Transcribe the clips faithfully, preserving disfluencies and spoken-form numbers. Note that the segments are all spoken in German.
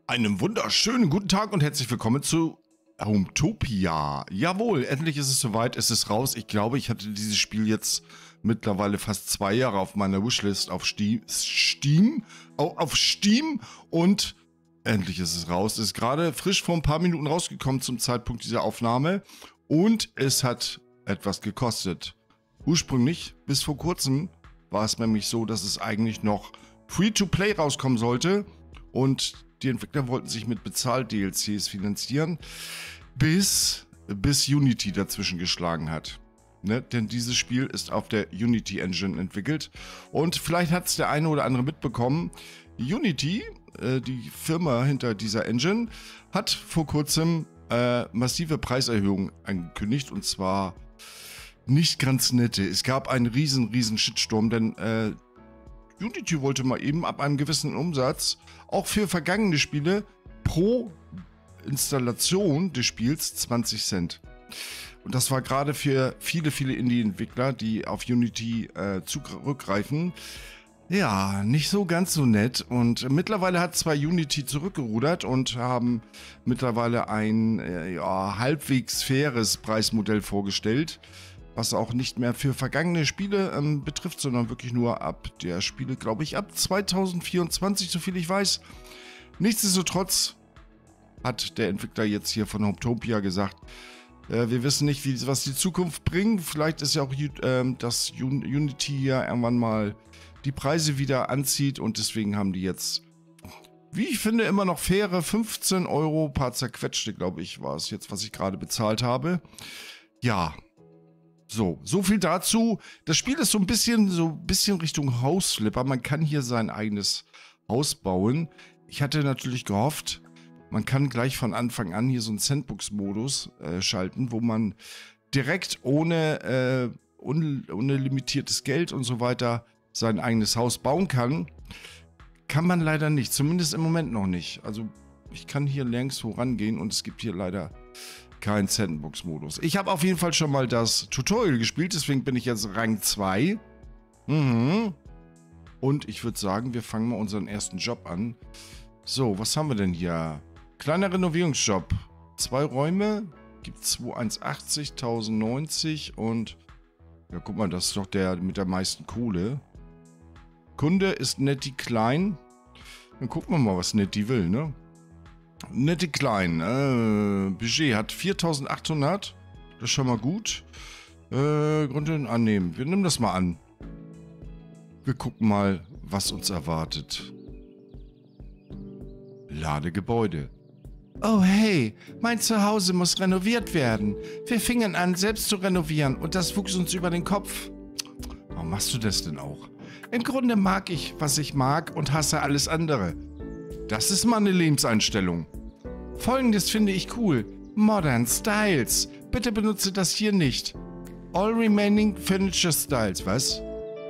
Einen wunderschönen guten Tag und herzlich willkommen zu Hometopia. Jawohl, endlich ist es soweit, es ist raus. Ich glaube, ich hatte dieses Spiel jetzt mittlerweile fast zwei Jahre auf meiner Wishlist auf Steam, Steam, oh, auf Steam und endlich ist es raus. Es ist gerade frisch vor ein paar Minuten rausgekommen zum Zeitpunkt dieser Aufnahme und es hat etwas gekostet. Ursprünglich, bis vor kurzem, war es nämlich so, dass es eigentlich noch Free-to-Play rauskommen sollte und die Entwickler wollten sich mit Bezahl-D L Cs finanzieren, bis, bis Unity dazwischen geschlagen hat. Ne? Denn dieses Spiel ist auf der Unity Engine entwickelt. Und vielleicht hat es der eine oder andere mitbekommen. Unity, äh, die Firma hinter dieser Engine, hat vor kurzem äh, massive Preiserhöhungen angekündigt. Und zwar nicht ganz nette. Es gab einen riesen, riesen Shitstorm, denn äh, Unity wollte mal eben ab einem gewissen Umsatz auch für vergangene Spiele pro Installation des Spiels zwanzig Cent. Und das war gerade für viele, viele Indie-Entwickler, die auf Unity äh, zurückgreifen, ja, nicht so ganz so nett. Und mittlerweile hat zwar Unity zurückgerudert und haben mittlerweile ein äh, ja, halbwegs faires Preismodell vorgestellt, was auch nicht mehr für vergangene Spiele ähm, betrifft, sondern wirklich nur ab der Spiele, glaube ich, ab zweitausendvierundzwanzig, soviel ich weiß. Nichtsdestotrotz hat der Entwickler jetzt hier von Hometopia gesagt, äh, wir wissen nicht, wie, was die Zukunft bringt. Vielleicht ist ja auch äh, dass Un Unity ja irgendwann mal die Preise wieder anzieht und deswegen haben die jetzt, wie ich finde, immer noch faire fünfzehn Euro, paar zerquetschte, glaube ich, war es jetzt, was ich gerade bezahlt habe. Ja. So, so viel dazu. Das Spiel ist so ein bisschen, so ein bisschen Richtung Hausflipper. Man kann hier sein eigenes Haus bauen. Ich hatte natürlich gehofft, man kann gleich von Anfang an hier so einen Sandbox-Modus äh, schalten, wo man direkt ohne, äh, un ohne limitiertes Geld und so weiter sein eigenes Haus bauen kann. Kann man leider nicht, zumindest im Moment noch nicht. Also ich kann hier nirgendwo rangehen und es gibt hier leider kein Sandbox-Modus. Ich habe auf jeden Fall schon mal das Tutorial gespielt, deswegen bin ich jetzt Rang zwei. Mhm. Und ich würde sagen, wir fangen mal unseren ersten Job an. So, was haben wir denn hier? Kleiner Renovierungsjob. Zwei Räume, gibt zweitausendachtzig, tausendneunzig und ja, guck mal, das ist doch der mit der meisten Kohle. Kunde ist Netty Klein. Dann gucken wir mal, was Netty will, ne? Netty Klein, äh, Budget hat viertausendachthundert, das ist schon mal gut. Äh, Gründe annehmen, wir nehmen das mal an. Wir gucken mal, was uns erwartet. Ladegebäude. Oh hey, mein Zuhause muss renoviert werden. Wir fingen an, selbst zu renovieren und das wuchs uns über den Kopf. Warum machst du das denn auch? Im Grunde mag ich, was ich mag und hasse alles andere. Das ist mal eine Lebenseinstellung. Folgendes finde ich cool. Modern Styles. Bitte benutze das hier nicht. All remaining furniture styles. Was?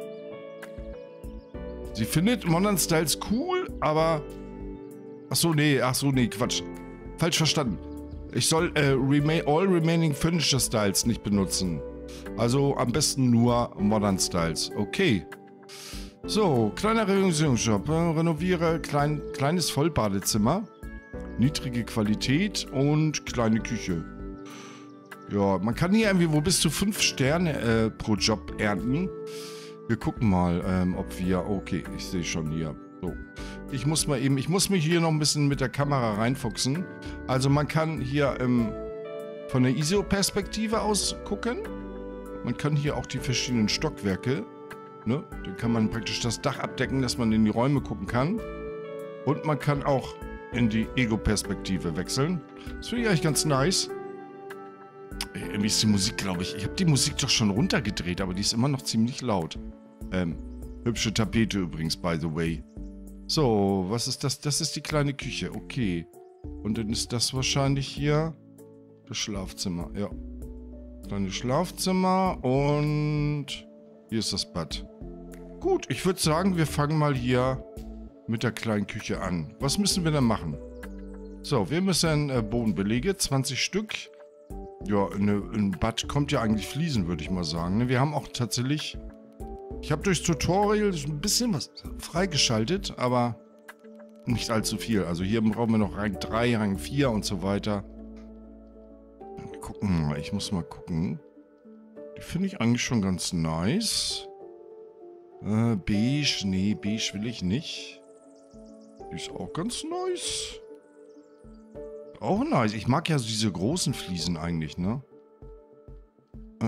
Sie findet Modern Styles cool, aber... Achso, nee, achso, nee, Quatsch. Falsch verstanden. Ich soll äh, rema All remaining furniture styles nicht benutzen. Also am besten nur Modern Styles. Okay. So, kleiner Renovierungsjob. Äh, renoviere klein, kleines Vollbadezimmer. Niedrige Qualität und kleine Küche. Ja, man kann hier irgendwie wo bis zu fünf Sterne äh, pro Job ernten. Wir gucken mal, ähm, ob wir... Okay, ich sehe schon hier. So. Ich muss mal eben... Ich muss mich hier noch ein bisschen mit der Kamera reinfuchsen. Also man kann hier ähm, von der I S O-Perspektive aus gucken. Man kann hier auch die verschiedenen Stockwerke... Ne? Dann kann man praktisch das Dach abdecken, dass man in die Räume gucken kann. Und man kann auch in die Ego-Perspektive wechseln. Das finde ich eigentlich ganz nice. Irgendwie ist die Musik, glaube ich... Ich habe die Musik doch schon runtergedreht, aber die ist immer noch ziemlich laut. Ähm, hübsche Tapete übrigens, by the way. So, was ist das? Das ist die kleine Küche, okay. Und dann ist das wahrscheinlich hier das Schlafzimmer, ja. Kleines Schlafzimmer und... Hier ist das Bad. Gut, ich würde sagen, wir fangen mal hier mit der kleinen Küche an. Was müssen wir denn machen? So, wir müssen äh, Bodenbelege, zwanzig Stück. Ja, eine, ein Bad kommt ja eigentlich Fliesen, würde ich mal sagen. Ne? Wir haben auch tatsächlich... Ich habe durchs Tutorial ein bisschen was freigeschaltet, aber nicht allzu viel. Also hier brauchen wir noch Rang drei, Rang vier und so weiter. Gucken mal, ich muss mal gucken. Die finde ich eigentlich schon ganz nice. Äh, beige, nee, beige will ich nicht. Die ist auch ganz nice. Auch nice. Ich mag ja so diese großen Fliesen eigentlich, ne? Äh,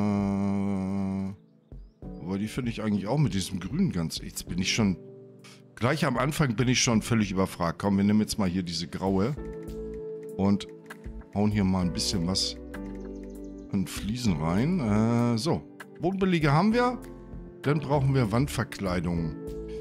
aber die finde ich eigentlich auch mit diesem Grün ganz... Jetzt bin ich schon... Gleich am Anfang bin ich schon völlig überfragt. Komm, wir nehmen jetzt mal hier diese graue. Und hauen hier mal ein bisschen was an Fliesen rein. Äh, so. Bodenbeläge haben wir. Dann brauchen wir Wandverkleidung.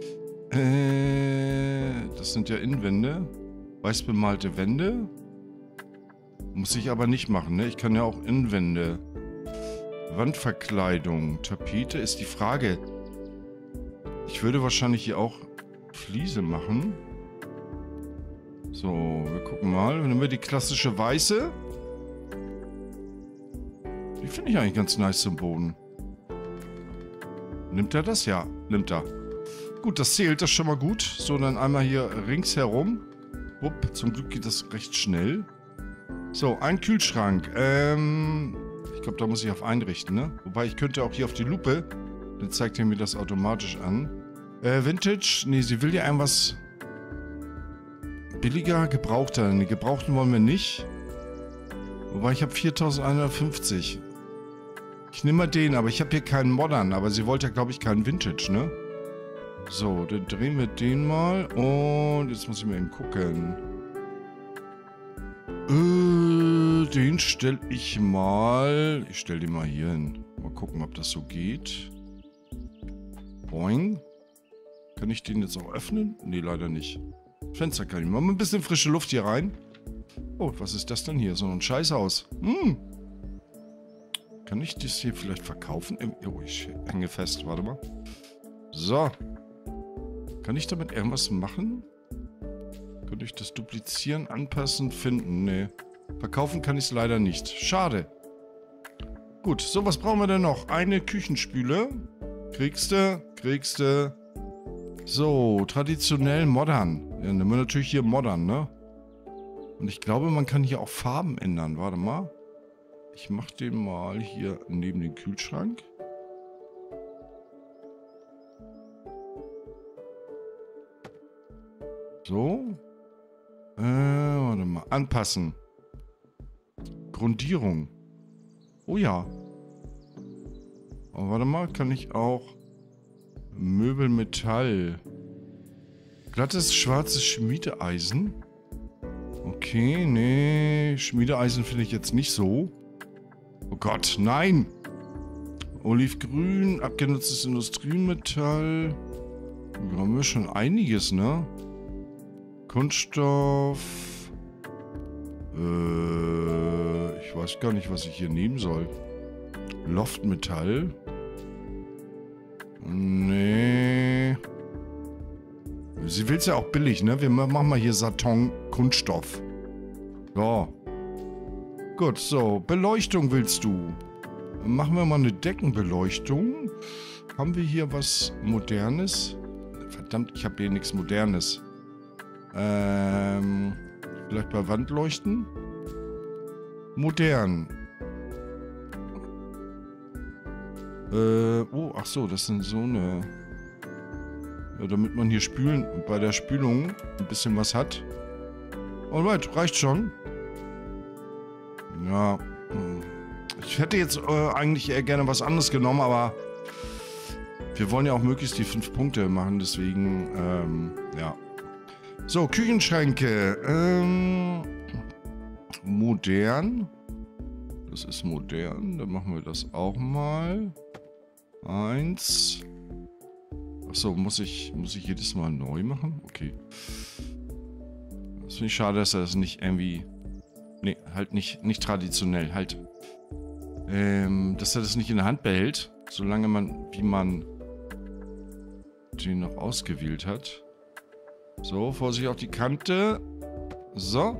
Äh, das sind ja Innenwände. Weiß bemalte Wände. Muss ich aber nicht machen, ne? Ich kann ja auch Innenwände. Wandverkleidung. Tapete ist die Frage. Ich würde wahrscheinlich hier auch Fliese machen. So, wir gucken mal. Dann nehmen wir die klassische weiße. Die finde ich eigentlich ganz nice zum Boden. Nimmt er das? Ja, nimmt er. Gut, das zählt, das ist schon mal gut. So, dann einmal hier ringsherum. Upp, zum Glück geht das recht schnell. So, ein Kühlschrank. Ähm, ich glaube, da muss ich auf einrichten, ne? Wobei, ich könnte auch hier auf die Lupe. Dann zeigt er mir das automatisch an. Äh, Vintage. Nee, sie will ja irgendwas billiger, gebrauchter. Ne, gebrauchten wollen wir nicht. Wobei, ich habe viertausendeinhundertfünfzig. Ich nehme mal den, aber ich habe hier keinen Modern. Aber sie wollte ja, glaube ich, keinen Vintage, ne? So, dann drehen wir den mal. Und jetzt muss ich mal eben gucken. Äh, den stelle ich mal... Ich stelle den mal hier hin. Mal gucken, ob das so geht. Boing. Kann ich den jetzt auch öffnen? Nee, leider nicht. Fenster kann ich mal. Mal ein bisschen frische Luft hier rein. Oh, was ist das denn hier? So ein Scheißhaus. Hm. Kann ich das hier vielleicht verkaufen? Oh, ich hänge fest. Warte mal. So. Kann ich damit irgendwas machen? Könnte ich das duplizieren, anpassen, finden? Nee. Verkaufen kann ich es leider nicht. Schade. Gut, so, was brauchen wir denn noch? Eine Küchenspüle. Kriegst du, kriegst du. So, traditionell modern. Ja, nehmen wir natürlich hier modern, ne? Und ich glaube, man kann hier auch Farben ändern. Warte mal. Ich mache den mal hier neben den Kühlschrank. So. Äh, warte mal. Anpassen. Grundierung. Oh ja. Aber warte mal, kann ich auch Möbelmetall. Glattes schwarzes Schmiedeeisen. Okay, nee. Schmiedeeisen finde ich jetzt nicht so. Oh Gott, nein. Olivgrün, abgenutztes Industriemetall. Da haben wir schon einiges, ne? Kunststoff. Äh, ich weiß gar nicht, was ich hier nehmen soll. Loftmetall. Nee. Sie will es ja auch billig, ne? Wir machen mal hier Satin Kunststoff. Ja. Gut, so. Beleuchtung willst du. Machen wir mal eine Deckenbeleuchtung. Haben wir hier was Modernes? Verdammt, ich habe hier nichts Modernes. Ähm, vielleicht bei Wandleuchten? Modern. Äh, oh, ach so, das sind so eine... Ja, damit man hier spülen, bei der Spülung ein bisschen was hat. Alright, reicht schon. Ja. Ich hätte jetzt äh, eigentlich eher gerne was anderes genommen, aber wir wollen ja auch möglichst die fünf Punkte machen, deswegen, ähm, ja. So, Küchenschränke. Ähm, modern. Das ist modern. Dann machen wir das auch mal. Eins. Achso, muss ich, muss ich jedes Mal neu machen? Okay. Das finde ich schade, dass er das nicht irgendwie... Nee, halt nicht, nicht traditionell. Halt... Ähm, dass er das nicht in der Hand behält. Solange man, wie man den noch ausgewählt hat. So, Vorsicht auf die Kante. So.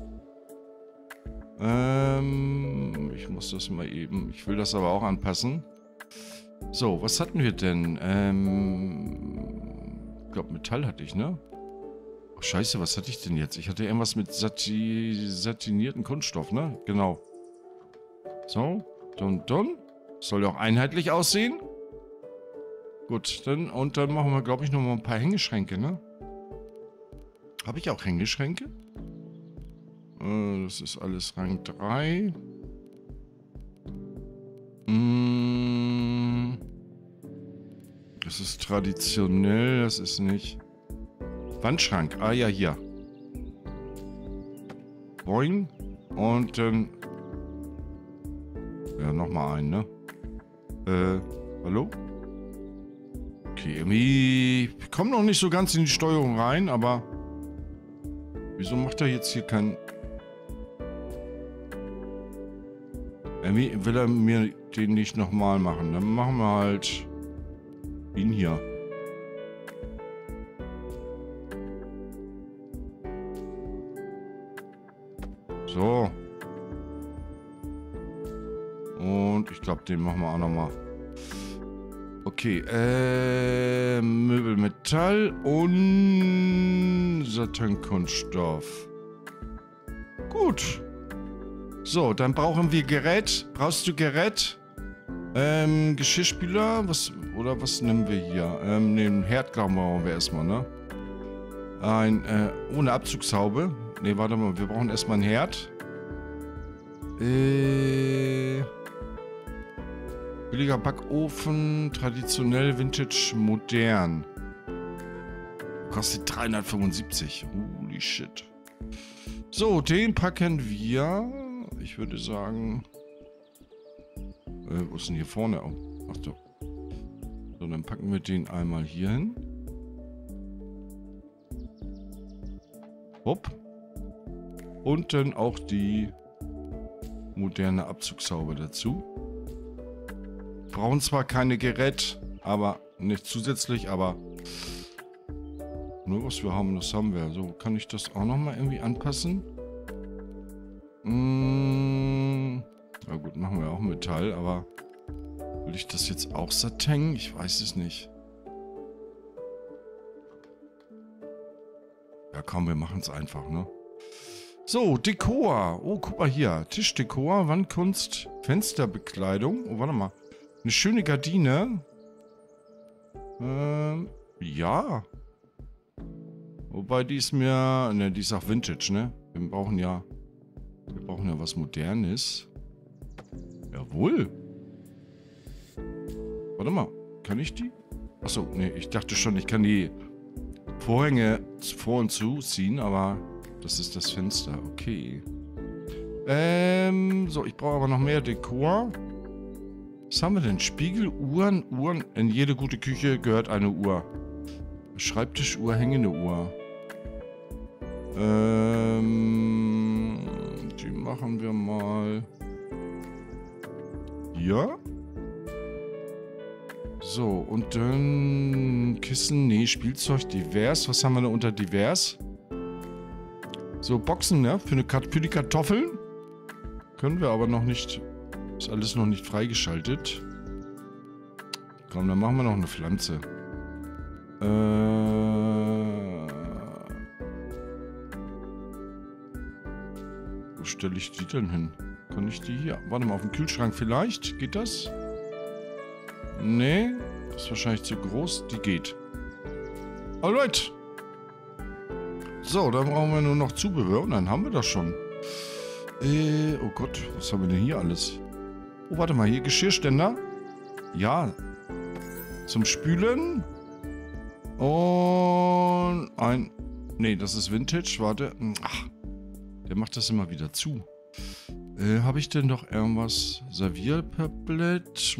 Ähm, ich muss das mal eben... Ich will das aber auch anpassen. So, was hatten wir denn? Ähm, ich glaube, Metall hatte ich, ne? Scheiße, was hatte ich denn jetzt? Ich hatte irgendwas mit Sati satinierten Kunststoff, ne? Genau. So, dann, dann. Soll ja auch einheitlich aussehen. Gut, dann, und dann machen wir, glaube ich, noch mal ein paar Hängeschränke, ne? Habe ich auch Hängeschränke? Äh, das ist alles Rang drei. Mm, das ist traditionell, das ist nicht... Wandschrank, ah ja, hier. Boing. Und dann... Ja, nochmal einen, ne? Äh, hallo? Okay, irgendwie... Ich komme noch nicht so ganz in die Steuerung rein, aber... Wieso macht er jetzt hier kein... Irgendwie will er mir den nicht nochmal machen. Dann machen wir halt... ihn hier. So. Und ich glaube, den machen wir auch nochmal. Okay, äh, Möbelmetall und Satinkunststoff. Gut. So, dann brauchen wir Gerät. Brauchst du Gerät? Ähm, Geschirrspüler? Was, oder was nehmen wir hier? Ähm, den Herd, glauben wir, brauchen wir erstmal, ne? Ein, äh, ohne Abzugshaube. Ne, warte mal, wir brauchen erstmal einen Herd. Äh... Billiger Backofen, traditionell, vintage, modern. Kostet dreihundertfünfundsiebzig. Holy shit. So, den packen wir. Ich würde sagen... Äh, wo ist denn hier vorne? Oh, ach doch. So, dann packen wir den einmal hier hin. Hopp. Und dann auch die moderne Abzugshaube dazu. Brauchen zwar keine Gerät, aber nicht zusätzlich, aber nur was wir haben, das haben wir. So, kann ich das auch nochmal irgendwie anpassen? Mmh. Na gut, machen wir auch Metall, aber will ich das jetzt auch Satin? Ich weiß es nicht. Ja komm, wir machen es einfach, ne? So, Dekor. Oh, guck mal hier. Tischdekor, Wandkunst, Fensterbekleidung. Oh, warte mal. Eine schöne Gardine. Ähm, ja. Wobei die ist mir... Ne, die ist auch Vintage, ne? Wir brauchen ja... Wir brauchen ja was Modernes. Jawohl. Warte mal. Kann ich die? Achso, ne, ich dachte schon, ich kann die Vorhänge vor und zu ziehen, aber das ist das Fenster. Okay. Ähm, so, ich brauche aber noch mehr Dekor. Was haben wir denn? Spiegel, Uhren, Uhren. In jede gute Küche gehört eine Uhr. Schreibtischuhr, hängende Uhr. Ähm, die machen wir mal hier. So, und dann Kissen, nee, Spielzeug, divers. Was haben wir da unter divers? So, Boxen, ne? Für, eine, für die Kartoffeln. Können wir aber noch nicht. Ist alles noch nicht freigeschaltet. Komm, dann machen wir noch eine Pflanze. Äh. Wo stelle ich die denn hin? Kann ich die hier? Warte mal, auf dem Kühlschrank vielleicht? Geht das? Nee, ist wahrscheinlich zu groß. Die geht. Alright. So, dann brauchen wir nur noch Zubehör und dann haben wir das schon. Äh, oh Gott, was haben wir denn hier alles? Oh, warte mal, hier Geschirrständer. Ja. Zum Spülen. Und ein... Nee, das ist Vintage. Warte. Ach, der macht das immer wieder zu. Äh, habe ich denn doch irgendwas? Serviertablett.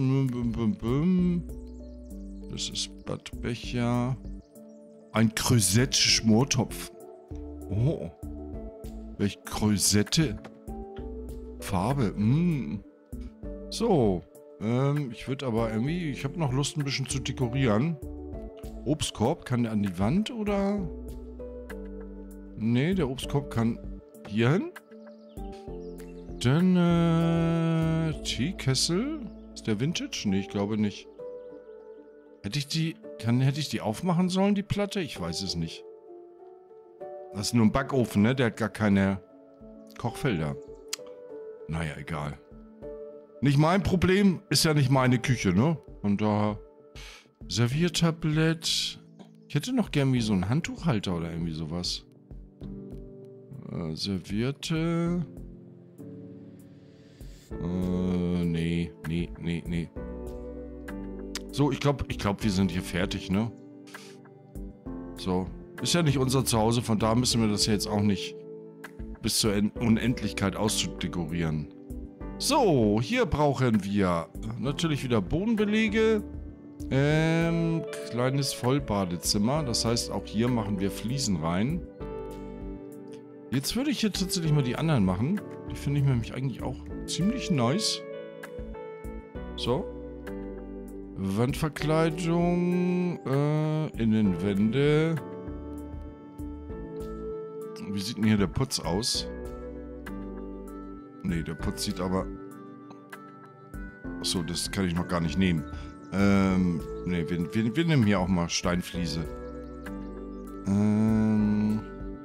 Das ist Badbecher. Ein Creuset-Schmortopf. Oh. Welch Creusette. Farbe. Mm. So. Ähm, ich würde aber irgendwie... Ich habe noch Lust, ein bisschen zu dekorieren. Obstkorb, kann der an die Wand oder... Nee, der Obstkorb kann hier hin. Dann, äh... Teekessel. Ist der Vintage? Nee, ich glaube nicht. Hätte ich die... Kann, hätte ich die aufmachen sollen, die Platte? Ich weiß es nicht. Das ist nur ein Backofen, ne? Der hat gar keine Kochfelder. Naja, egal. Nicht mein Problem, ist ja nicht meine Küche, ne? Und da Serviertablett. Ich hätte noch gern wie so einen Handtuchhalter oder irgendwie sowas. Äh, Servierte. Äh, nee, nee, nee, nee. So, ich glaube, ich glaube, wir sind hier fertig, ne? So. Ist ja nicht unser Zuhause, von da müssen wir das ja jetzt auch nicht bis zur Unendlichkeit auszudekorieren. So, hier brauchen wir natürlich wieder Bodenbelege. Ähm, kleines Vollbadezimmer. Das heißt, auch hier machen wir Fliesen rein. Jetzt würde ich hier tatsächlich mal die anderen machen. Die finde ich nämlich eigentlich auch ziemlich nice. So. Wandverkleidung, äh, Innenwände. Wie sieht denn hier der Putz aus? Ne, der Putz sieht aber... Achso, das kann ich noch gar nicht nehmen. Ähm, ne, wir, wir, wir nehmen hier auch mal Steinfliese. Ähm...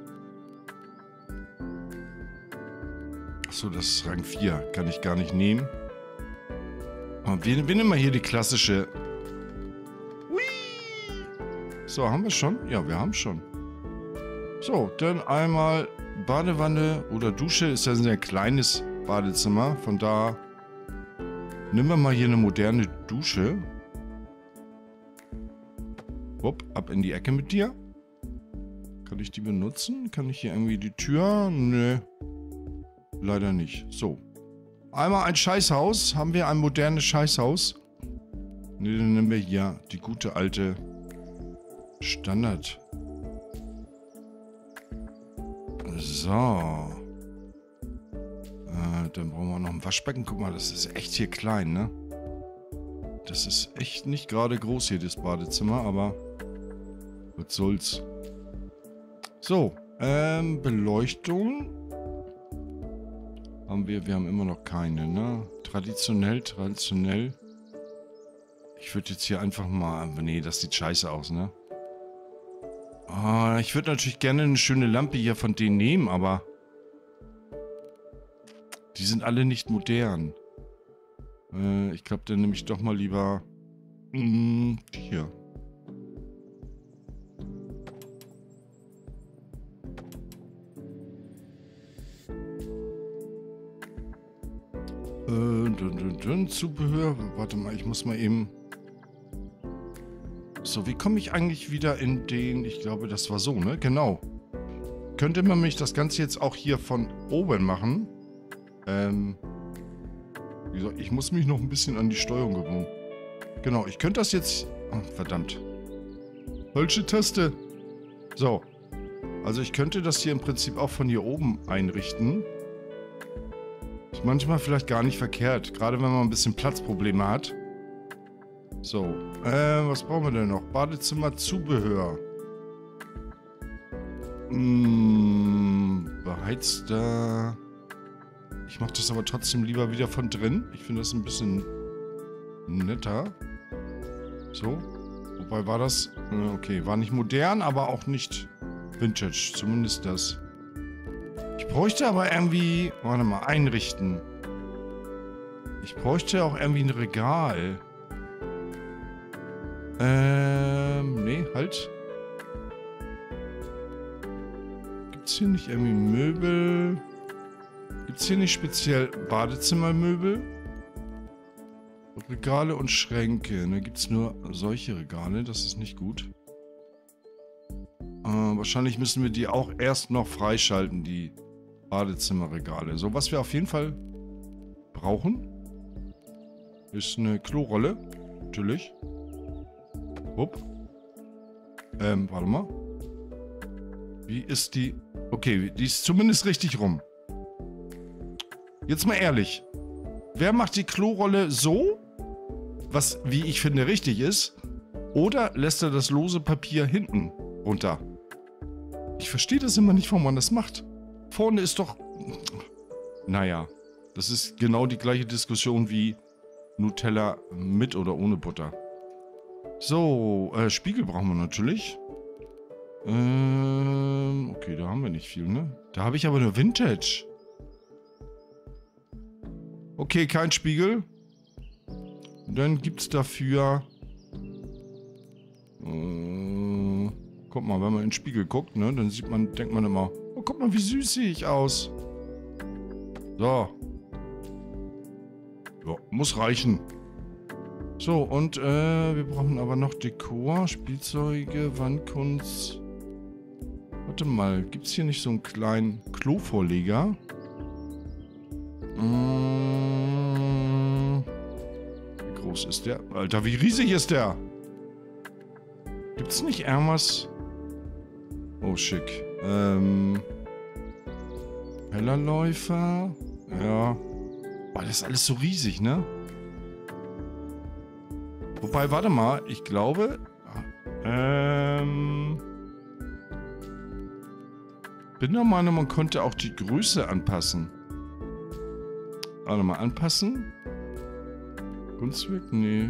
Achso, das ist Rang vier. Kann ich gar nicht nehmen. Aber wir, wir nehmen mal hier die klassische... Hui! So, haben wir schon? Ja, wir haben schon. So, dann einmal Badewanne oder Dusche. Ist ja ein sehr kleines Badezimmer. Von da nehmen wir mal hier eine moderne Dusche. Hopp, ab in die Ecke mit dir. Kann ich die benutzen? Kann ich hier irgendwie die Tür? Nö. Leider nicht. So. Einmal ein Scheißhaus. Haben wir ein modernes Scheißhaus? Ne, dann nehmen wir hier die gute alte Standard. So. Äh, dann brauchen wir noch ein Waschbecken. Guck mal, das ist echt hier klein, ne? Das ist echt nicht gerade groß hier, das Badezimmer, aber was soll's. So, ähm, Beleuchtung. Haben wir, wir haben immer noch keine, ne? Traditionell, traditionell. Ich würde jetzt hier einfach mal... Nee, das sieht scheiße aus, ne? Oh, ich würde natürlich gerne eine schöne Lampe hier von denen nehmen, aber... Die sind alle nicht modern. Äh, ich glaube, dann nehme ich doch mal lieber... Mh, hier. Äh, dun, dun, dun, Zubehör. Warte mal, ich muss mal eben... So, wie komme ich eigentlich wieder in den... Ich glaube, das war so, ne? Genau. Könnte man mich das Ganze jetzt auch hier von oben machen? Ähm... Wie gesagt, ich muss mich noch ein bisschen an die Steuerung gewöhnen. Genau, ich könnte das jetzt... Oh, verdammt. Falsche Taste. So. Also ich könnte das hier im Prinzip auch von hier oben einrichten. Ist manchmal vielleicht gar nicht verkehrt. Gerade wenn man ein bisschen Platzprobleme hat. So. Äh, was brauchen wir denn noch? Badezimmer, Zubehör. Hm, beheizter... Ich mache das aber trotzdem lieber wieder von drin. Ich finde das ein bisschen netter. So. Wobei war das... Okay, war nicht modern, aber auch nicht Vintage. Zumindest das. Ich bräuchte aber irgendwie... Warte mal, einrichten. Ich bräuchte auch irgendwie ein Regal. Ähm, nee, halt. Gibt's hier nicht irgendwie Möbel? Gibt's hier nicht speziell Badezimmermöbel? Regale und Schränke. Da gibt's nur solche Regale. Das ist nicht gut. Äh, wahrscheinlich müssen wir die auch erst noch freischalten, die Badezimmerregale. So, was wir auf jeden Fall brauchen, ist eine Klorolle. Natürlich. Upp. Ähm, warte mal. Wie ist die... Okay, die ist zumindest richtig rum. Jetzt mal ehrlich. Wer macht die Klorolle so, was, wie ich finde, richtig ist, oder lässt er das lose Papier hinten runter? Ich verstehe das immer nicht, warum man das macht. Vorne ist doch... Naja, das ist genau die gleiche Diskussion wie Nutella mit oder ohne Butter. So, äh, Spiegel brauchen wir natürlich. Ähm, okay, da haben wir nicht viel, ne? Da habe ich aber nur Vintage. Okay, kein Spiegel. Und dann gibt es dafür... Äh, guck mal, wenn man in den Spiegel guckt, ne? Dann sieht man, denkt man immer, oh, guck mal, wie süß sehe ich aus. So. Ja, muss reichen. So, und äh, wir brauchen aber noch Dekor, Spielzeuge, Wandkunst. Warte mal, gibt es hier nicht so einen kleinen Klovorleger? Mmh. Wie groß ist der? Alter, wie riesig ist der? Gibt es nicht irgendwas? Oh, schick. Ähm. Hellerläufer. Ja. Boah, das ist alles so riesig, ne? Wobei, warte mal, ich glaube... Ähm... Bin der Meinung, man konnte auch die Größe anpassen. Warte mal, anpassen? Kunstwerk? Nee.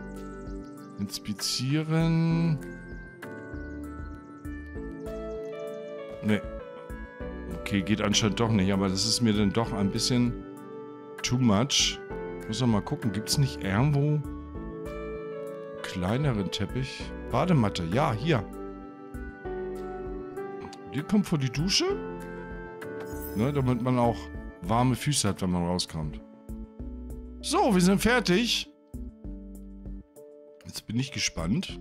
Inspizieren... Nee. Okay, geht anscheinend doch nicht, aber das ist mir dann doch ein bisschen too much. Muss doch mal gucken, gibt es nicht irgendwo kleineren Teppich? Badematte, ja, hier. Die kommt vor die Dusche. Ne, damit man auch warme Füße hat, wenn man rauskommt. So, wir sind fertig. Jetzt bin ich gespannt.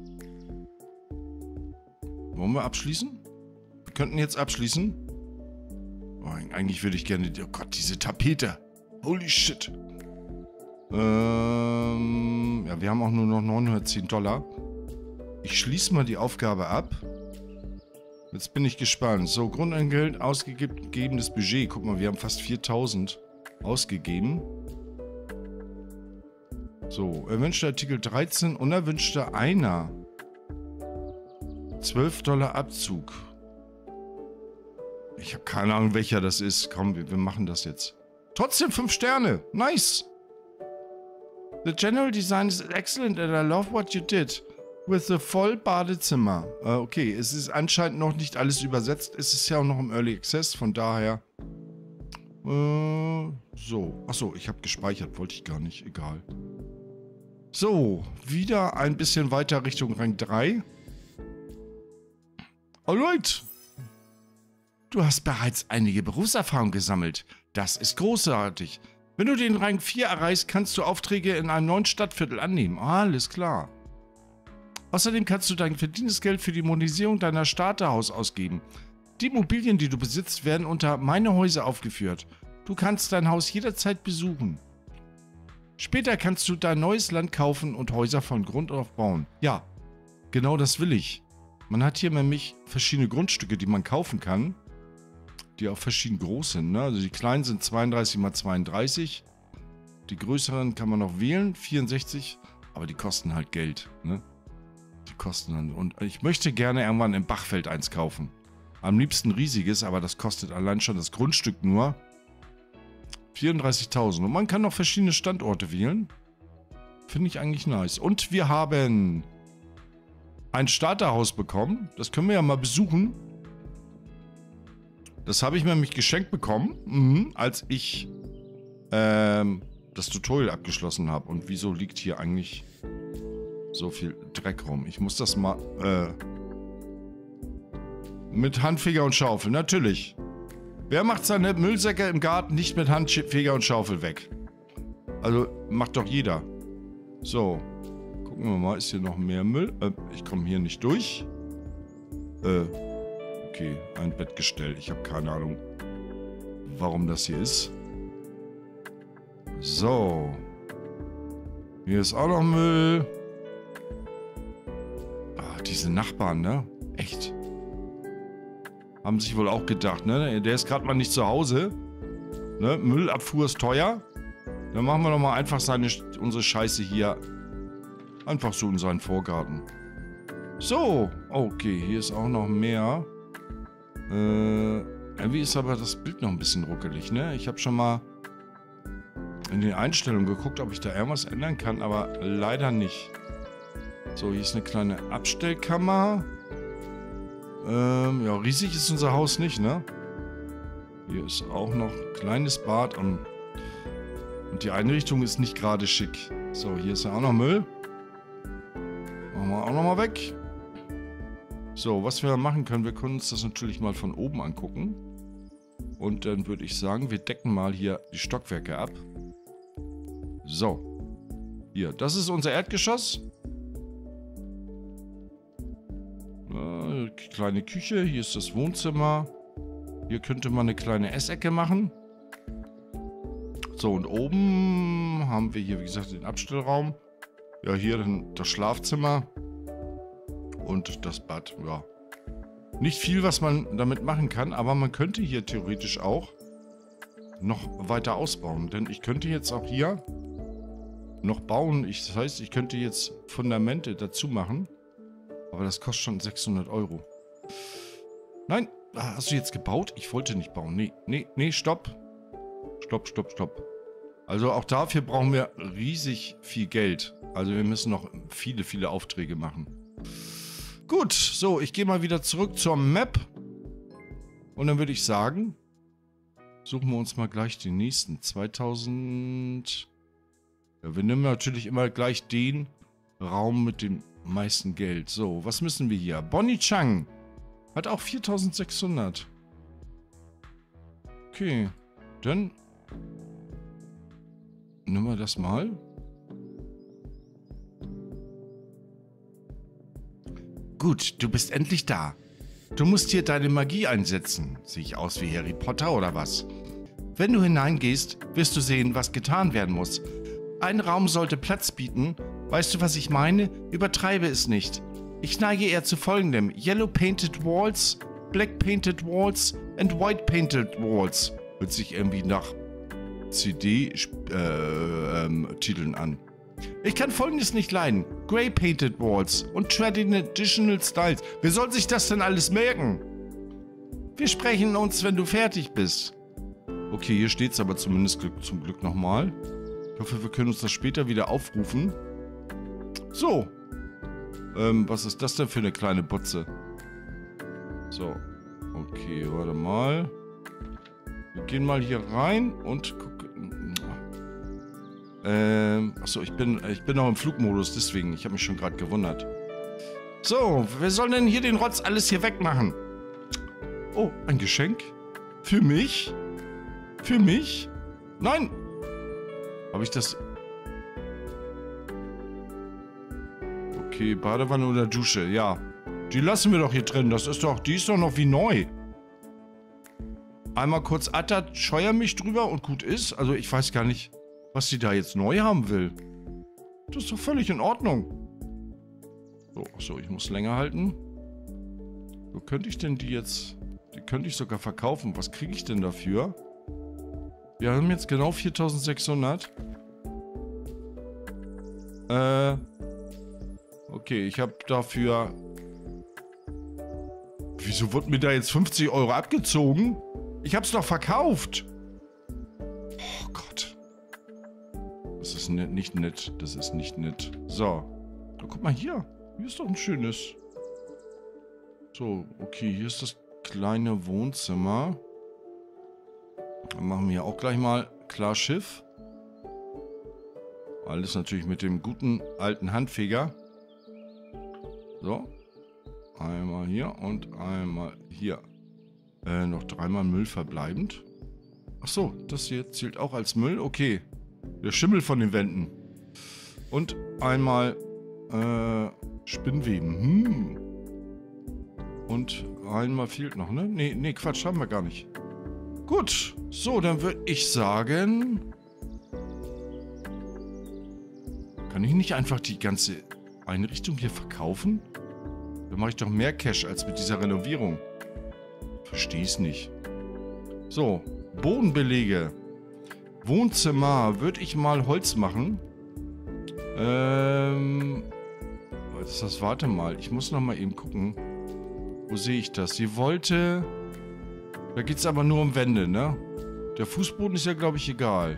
Wollen wir abschließen? Wir könnten jetzt abschließen. Oh, eigentlich würde ich gerne... Oh Gott, diese Tapete. Holy shit. Ähm, ja, wir haben auch nur noch neunhundertzehn Dollar. Ich schließe mal die Aufgabe ab. Jetzt bin ich gespannt. So, Grundentgelt, ausgegebenes Budget. Guck mal, wir haben fast viertausend ausgegeben. So, erwünschter Artikel dreizehn, unerwünschter Einer. zwölf Dollar Abzug. Ich habe keine Ahnung, welcher das ist. Komm, wir, wir machen das jetzt. Trotzdem fünf Sterne. Nice. The general design is excellent and I love what you did. With the voll Badezimmer. Äh, okay, es ist anscheinend noch nicht alles übersetzt. Es ist ja auch noch im Early Access, von daher... Äh, so. Achso, ich habe gespeichert. Wollte ich gar nicht. Egal. So, wieder ein bisschen weiter Richtung Rang drei. Alright. Du hast bereits einige Berufserfahrung gesammelt. Das ist großartig. Wenn du den Rang vier erreichst, kannst du Aufträge in einem neuen Stadtviertel annehmen. Alles klar. Außerdem kannst du dein verdientes Geld für die Modernisierung deiner Starterhaus ausgeben. Die Immobilien, die du besitzt, werden unter Meine Häuser aufgeführt. Du kannst dein Haus jederzeit besuchen. Später kannst du dein neues Land kaufen und Häuser von Grund auf bauen. Ja, genau das will ich. Man hat hier nämlich verschiedene Grundstücke, die man kaufen kann, die auch verschieden groß sind. Ne? Also die kleinen sind zweiunddreißig mal zweiunddreißig. Die größeren kann man noch wählen, vierundsechzig, aber die kosten halt Geld. Ne? Die kosten dann. Und ich möchte gerne irgendwann im Bachfeld eins kaufen. Am liebsten riesiges, aber das kostet allein schon das Grundstück nur vierunddreißigtausend. Und man kann noch verschiedene Standorte wählen. Finde ich eigentlich nice. Und wir haben ein Starterhaus bekommen. Das können wir ja mal besuchen. Das habe ich mir nämlich geschenkt bekommen, mhm, als ich ähm, das Tutorial abgeschlossen habe. Und wieso liegt hier eigentlich so viel Dreck rum? Ich muss das mal äh, mit Handfeger und Schaufel, natürlich. Wer macht seine Müllsäcke im Garten nicht mit Handfeger und Schaufel weg? Also macht doch jeder. So, gucken wir mal, ist hier noch mehr Müll? Äh, ich komme hier nicht durch. Äh, okay, ein Bettgestell. Ich habe keine Ahnung, warum das hier ist. So. Hier ist auch noch Müll. Ah, diese Nachbarn, ne? Echt. Haben sich wohl auch gedacht, ne? Der ist gerade mal nicht zu Hause. Ne? Müllabfuhr ist teuer. Dann machen wir doch mal einfach seine, unsere Scheiße hier einfach so in seinen Vorgarten. So. Okay, hier ist auch noch mehr. Äh, irgendwie ist aber das Bild noch ein bisschen ruckelig, ne? Ich habe schon mal in den Einstellungen geguckt, ob ich da irgendwas ändern kann, aber leider nicht. So, hier ist eine kleine Abstellkammer. Ähm, ja, riesig ist unser Haus nicht, ne? Hier ist auch noch ein kleines Bad und, und die Einrichtung ist nicht gerade schick. So, hier ist ja auch noch Müll. Machen wir auch noch mal weg. So, was wir machen können, wir können uns das natürlich mal von oben angucken. Und dann würde ich sagen, wir decken mal hier die Stockwerke ab. So. Hier, das ist unser Erdgeschoss. Äh, kleine Küche, hier ist das Wohnzimmer. Hier könnte man eine kleine Essecke machen. So, und oben haben wir hier, wie gesagt, den Abstellraum. Ja, hier dann das Schlafzimmer. Und das Bad, ja. Nicht viel, was man damit machen kann, aber man könnte hier theoretisch auch noch weiter ausbauen. Denn ich könnte jetzt auch hier noch bauen. Ich, das heißt, ich könnte jetzt Fundamente dazu machen. Aber das kostet schon sechshundert Euro. Nein, hast du jetzt gebaut? Ich wollte nicht bauen. Nee, nee, nee, stopp. Stopp, stopp, stopp. Also auch dafür brauchen wir riesig viel Geld. Also wir müssen noch viele, viele Aufträge machen. Gut, so, ich gehe mal wieder zurück zur Map. Und dann würde ich sagen, suchen wir uns mal gleich den nächsten. zweitausend... Ja, wir nehmen natürlich immer gleich den Raum mit dem meisten Geld. So, was müssen wir hier? Bonnie Chang hat auch viertausendsechshundert. Okay, dann nehmen wir das mal. Gut, du bist endlich da. Du musst hier deine Magie einsetzen. Sehe ich aus wie Harry Potter oder was? Wenn du hineingehst, wirst du sehen, was getan werden muss. Ein Raum sollte Platz bieten. Weißt du, was ich meine? Übertreibe es nicht. Ich neige eher zu folgendem. Yellow painted walls, black painted walls and white painted walls. Hört sich irgendwie nach C D-Titeln äh, an. Ich kann Folgendes nicht leiden. Grey painted walls und traditional styles. Wer soll sich das denn alles merken? Wir sprechen uns, wenn du fertig bist. Okay, hier steht es aber zumindest zum Glück nochmal. Ich hoffe, wir können uns das später wieder aufrufen. So. Ähm, was ist das denn für eine kleine Butze? So. Okay, warte mal. Wir gehen mal hier rein und gucken. Ähm, achso, ich bin, ich bin noch im Flugmodus, deswegen. Ich habe mich schon gerade gewundert. So, wer soll denn hier den Rotz alles hier wegmachen? Oh, ein Geschenk? Für mich? Für mich? Nein! Habe ich das... Okay, Badewanne oder Dusche, ja. Die lassen wir doch hier drin. Das ist doch... Die ist doch noch wie neu. Einmal kurz Atta, scheuer mich drüber und gut ist. Also ich weiß gar nicht, was sie da jetzt neu haben will. Das ist doch völlig in Ordnung. So, achso, ich muss länger halten. Wo könnte ich denn die jetzt... Die könnte ich sogar verkaufen. Was kriege ich denn dafür? Wir haben jetzt genau viertausendsechshundert. Äh... Okay, ich habe dafür... Wieso wird mir da jetzt fünfzig Euro abgezogen? Ich habe es doch verkauft. Oh Gott. Das ist nett, nicht nett. Das ist nicht nett. So. Oh, guck mal hier. Hier ist doch ein schönes. So, okay. Hier ist das kleine Wohnzimmer. Dann machen wir hier auch gleich mal klar Schiff. Alles natürlich mit dem guten alten Handfeger. So. Einmal hier und einmal hier. Äh, noch dreimal Müll verbleibend. Achso, das hier zählt auch als Müll. Okay. Der Schimmel von den Wänden. Und einmal äh, Spinnweben. Hm. Und einmal fehlt noch, ne? Nee, nee, Quatsch, haben wir gar nicht. Gut. So, dann würde ich sagen... Kann ich nicht einfach die ganze Einrichtung hier verkaufen? Da mache ich doch mehr Cash als mit dieser Renovierung. Verstehe es nicht. So, Bodenbelege. Wohnzimmer. Würde ich mal Holz machen. Ähm... Was ist das? Warte mal. Ich muss noch mal eben gucken. Wo sehe ich das? Sie wollte... Da geht es aber nur um Wände, ne? Der Fußboden ist ja, glaube ich, egal.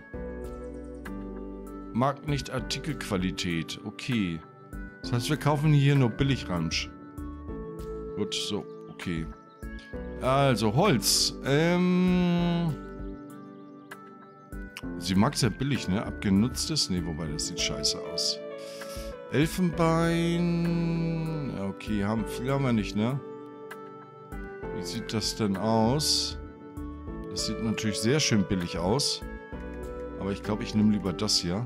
Mag nicht Artikelqualität. Okay. Das heißt, wir kaufen hier nur Billigramsch. Gut, so. Okay. Also, Holz. Ähm... Sie mag es ja billig, ne? Abgenutztes. Ne, wobei, das sieht scheiße aus. Elfenbein. Okay, haben, viel haben wir nicht, ne? Wie sieht das denn aus? Das sieht natürlich sehr schön billig aus. Aber ich glaube, ich nehme lieber das hier.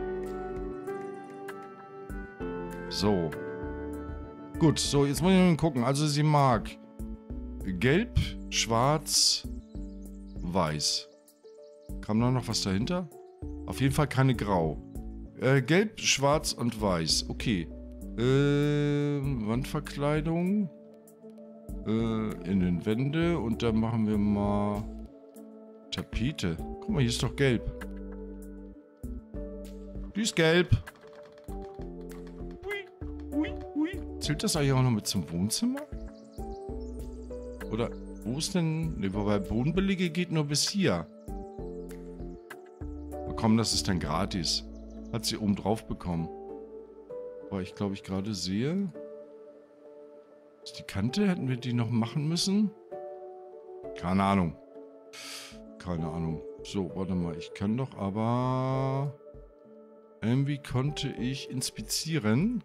So. Gut, so, jetzt muss ich mal gucken. Also sie mag gelb, schwarz, weiß. Kam da noch was dahinter? Auf jeden Fall keine grau. Äh, gelb, schwarz und weiß. Okay. Äh, Wandverkleidung. Äh, in den Wände. Und dann machen wir mal Tapete. Guck mal, hier ist doch gelb. Die ist gelb. Ui, ui, ui. Zählt das eigentlich auch noch mit zum Wohnzimmer? Oder wo ist denn... Ne, wobei Bodenbeläge geht nur bis hier. Komm, das ist dann gratis. Hat sie oben drauf bekommen. Aber ich glaube, ich gerade sehe... Ist die Kante? Hätten wir die noch machen müssen? Keine Ahnung. Keine Ahnung. So, warte mal. Ich kann doch aber... Irgendwie konnte ich inspizieren.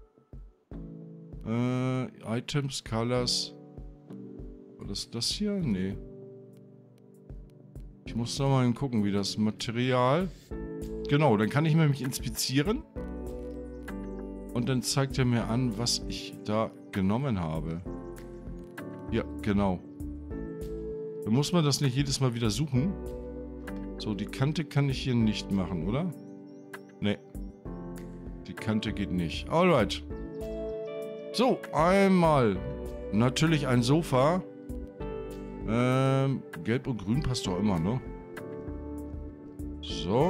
Äh, Items, Colors. War das das hier? Nee. Ich muss da mal gucken, wie das Material... Genau, dann kann ich nämlich inspizieren. Und dann zeigt er mir an, was ich da genommen habe. Ja, genau. Dann muss man das nicht jedes Mal wieder suchen. So, die Kante kann ich hier nicht machen, oder? Nee. Die Kante geht nicht. Alright. So, einmal. Natürlich ein Sofa. Ähm, gelb und grün passt doch immer, ne? So.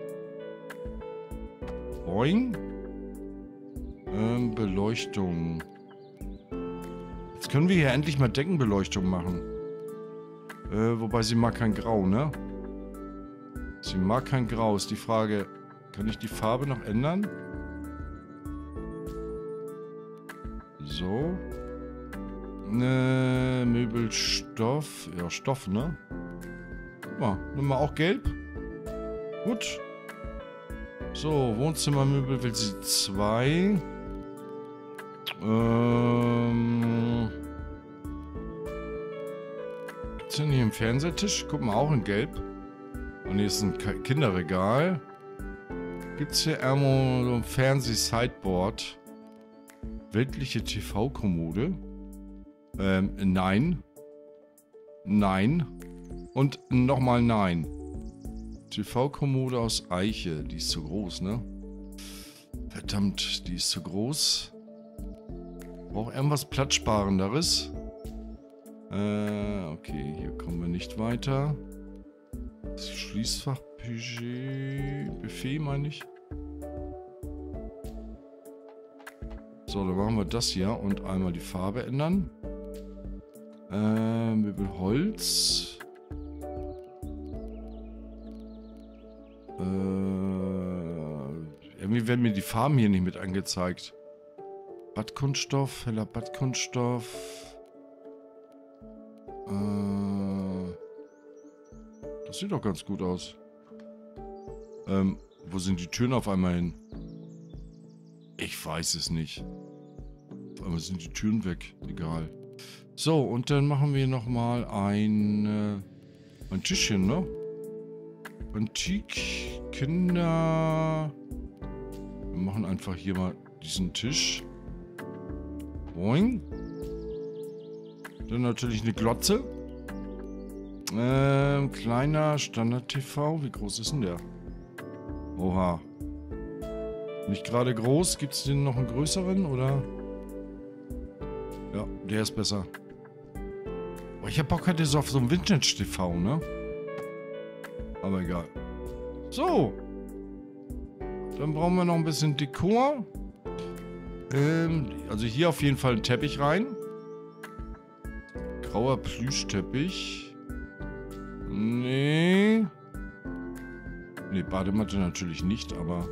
Boing. Ähm, Beleuchtung. Jetzt können wir hier endlich mal Deckenbeleuchtung machen. Äh, wobei sie mag kein Grau, ne? Sie mag kein Grau. Ist die Frage, kann ich die Farbe noch ändern? So. Ne, Möbelstoff. Ja, Stoff, ne? Guck mal, nimm mal auch gelb. Gut. So, Wohnzimmermöbel will sie zwei. Ähm. Gibt's denn hier einen Fernsehtisch? Guck mal, auch in gelb. Und hier ist ein Kinderregal. Gibt's hier irgendwo so ein Fernseh-Sideboard? Weltliche T V-Kommode? Ähm, nein. Nein. Und nochmal nein. T V-Kommode aus Eiche. Die ist zu groß, ne? Verdammt, die ist zu groß. Braucht irgendwas Platzsparenderes. Äh, okay, hier kommen wir nicht weiter. Das Schließfach Budget, Buffet meine ich. So, dann machen wir das hier und einmal die Farbe ändern. Äh, Möbel Holz. Äh, irgendwie werden mir die Farben hier nicht mit angezeigt. Badkunststoff, heller Badkunststoff. Äh, das sieht doch ganz gut aus. Ähm, wo sind die Türen auf einmal hin? Ich weiß es nicht. Auf einmal sind die Türen weg. Egal. So, und dann machen wir nochmal ein, äh, ein Tischchen, ne? Antik, Kinder. Wir machen einfach hier mal diesen Tisch. Boing. Dann natürlich eine Glotze. Ähm, kleiner Standard-T V. Wie groß ist denn der? Oha. Nicht gerade groß. Gibt es denn noch einen größeren, oder? Ja, der ist besser. Oh, ich habe Bock heute so auf so ein Vintage-T V, ne? Aber egal. So. Dann brauchen wir noch ein bisschen Dekor. Ähm, also hier auf jeden Fall ein Teppich rein. Grauer Plüschteppich. Nee. Nee, Badematte natürlich nicht, aber...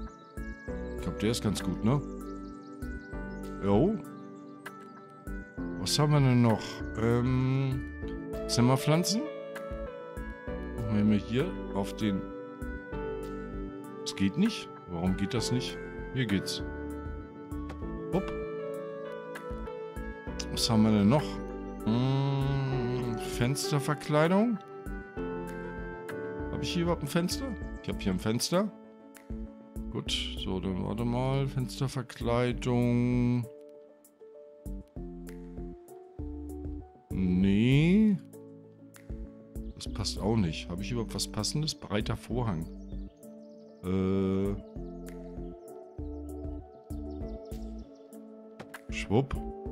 Ich glaube, der ist ganz gut, ne? Jo. Was haben wir denn noch? Ähm, Zimmerpflanzen. Machen wir hier auf den... Es geht nicht. Warum geht das nicht? Hier geht's. Hopp. Was haben wir denn noch? Hm, Fensterverkleidung. Habe ich hier überhaupt ein Fenster? Ich habe hier ein Fenster. Gut, so, dann warte mal. Fensterverkleidung. Nee. Das passt auch nicht. Habe ich überhaupt was Passendes? Breiter Vorhang. Äh. Schwupp.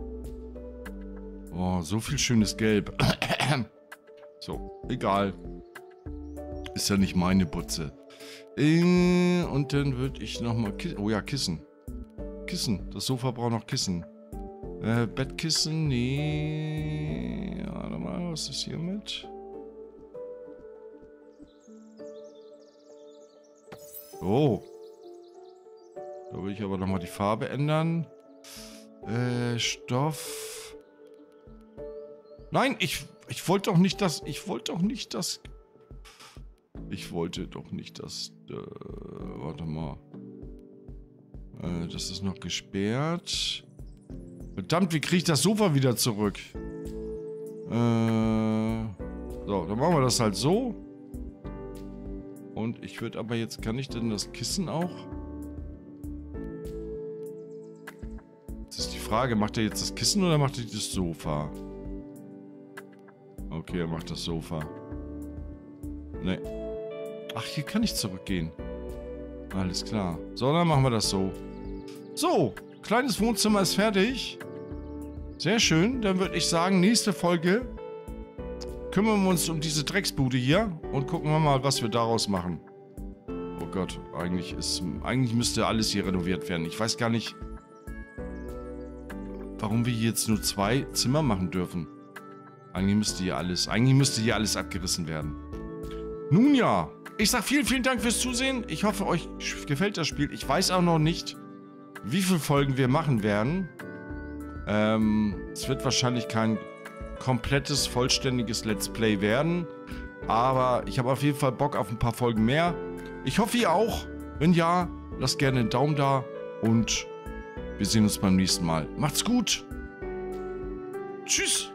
Oh, so viel schönes Gelb. So, egal. Ist ja nicht meine Butze. Äh, und dann würde ich nochmal... Oh ja, Kissen. Kissen. Das Sofa braucht noch Kissen. Äh, Bettkissen, nee. Warte mal, was ist hier mit? Oh. Da will ich aber nochmal die Farbe ändern. Äh, Stoff. Nein, ich, ich wollte doch nicht das... Ich wollte doch nicht das... Ich wollte doch nicht das... Äh, warte mal. Äh, das ist noch gesperrt. Verdammt, wie kriege ich das Sofa wieder zurück? Äh, so, dann machen wir das halt so. Und ich würde aber jetzt... Kann ich denn das Kissen auch? Das ist die Frage, macht er jetzt das Kissen oder macht er das Sofa? Okay, er macht das Sofa. Nee. Ach, hier kann ich zurückgehen. Alles klar. So, dann machen wir das so. So, kleines Wohnzimmer ist fertig. Sehr schön. Dann würde ich sagen, nächste Folge kümmern wir uns um diese Drecksbude hier und gucken wir mal, was wir daraus machen. Oh Gott, eigentlich ist, eigentlich müsste alles hier renoviert werden. Ich weiß gar nicht, warum wir hier jetzt nur zwei Zimmer machen dürfen. Eigentlich müsste hier alles, eigentlich müsste hier alles abgerissen werden. Nun ja, ich sag vielen, vielen Dank fürs Zusehen. Ich hoffe, euch gefällt das Spiel. Ich weiß auch noch nicht, wie viele Folgen wir machen werden. Ähm, es wird wahrscheinlich kein komplettes, vollständiges Let's Play werden. Aber ich habe auf jeden Fall Bock auf ein paar Folgen mehr. Ich hoffe, ihr auch. Wenn ja, lasst gerne einen Daumen da. Und wir sehen uns beim nächsten Mal. Macht's gut. Tschüss.